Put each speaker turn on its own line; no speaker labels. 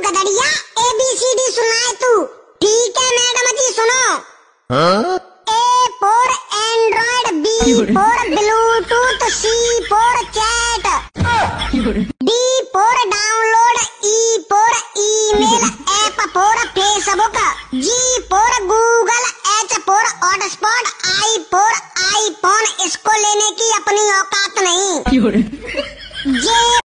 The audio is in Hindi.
गदड़िया ABCD सुनाए तू। ठीक है मैडम जी सुनो। A for Android, B for Bluetooth, C for chat, D for download, E for email, F for Facebook, G for Google, H for hotspot, I for iPhone। इसको लेने की अपनी औकात नहीं। J